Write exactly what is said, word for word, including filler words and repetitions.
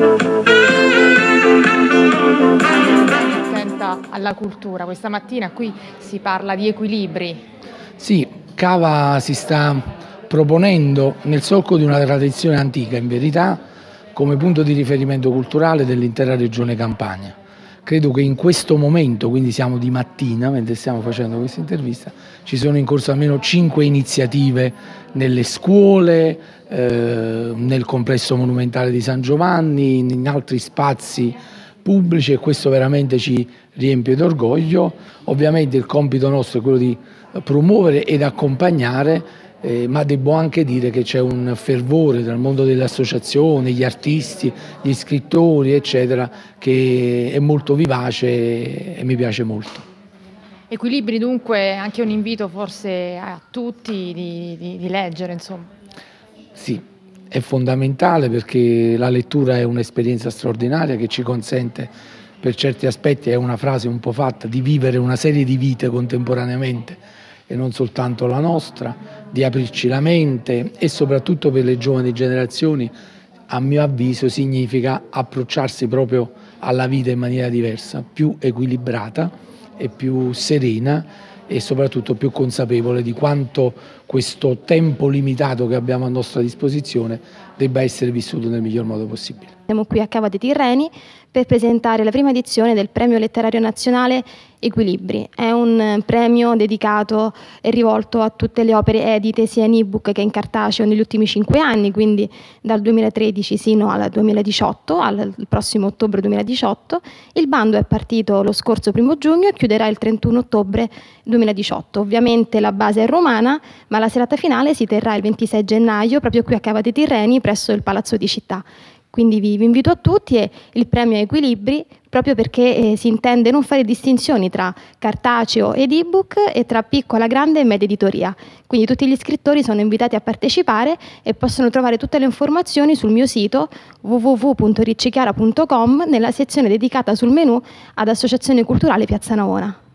Attenta alla cultura, questa mattina qui si parla di equilibri. Sì, Cava si sta proponendo nel solco di una tradizione antica, in verità, come punto di riferimento culturale dell'intera regione Campania. Credo che in questo momento, quindi siamo di mattina, mentre stiamo facendo questa intervista, ci sono in corso almeno cinque iniziative nelle scuole, eh, nel complesso monumentale di San Giovanni, in altri spazi pubblici, e questo veramente ci riempie d'orgoglio. Ovviamente il compito nostro è quello di promuovere ed accompagnare, Eh, ma devo anche dire che c'è un fervore dal mondo delle associazioni, gli artisti, gli scrittori, eccetera, che è molto vivace e mi piace molto. Equilibri dunque, anche un invito forse a tutti di, di, di leggere, insomma. Sì, è fondamentale perché la lettura è un'esperienza straordinaria che ci consente, per certi aspetti, è una frase un po' fatta, di vivere una serie di vite contemporaneamente e non soltanto la nostra, di aprirci la mente, e soprattutto per le giovani generazioni, a mio avviso, significa approcciarsi proprio alla vita in maniera diversa, più equilibrata e più serena, e soprattutto più consapevole di quanto questo tempo limitato che abbiamo a nostra disposizione debba essere vissuto nel miglior modo possibile. Siamo qui a Cava dei Tirreni per presentare la prima edizione del Premio Letterario Nazionale Equilibri. È un premio dedicato e rivolto a tutte le opere edite sia in ebook che in cartaceo negli ultimi cinque anni, quindi dal duemilatredici sino al duemiladiciotto, al prossimo ottobre duemiladiciotto. Il bando è partito lo scorso primo giugno e chiuderà il trentuno ottobre duemiladiciotto. Ovviamente la base è romana, ma la serata finale si terrà il ventisei gennaio proprio qui a Cava dei Tirreni presso il Palazzo di Città. Quindi vi, vi invito a tutti, e il premio Equilibri proprio perché eh, si intende non fare distinzioni tra cartaceo ed ebook e tra piccola, grande e media editoria. Quindi tutti gli iscrittori sono invitati a partecipare e possono trovare tutte le informazioni sul mio sito w w w punto riccichiara punto com nella sezione dedicata sul menù ad Associazione Culturale Piazza Navona.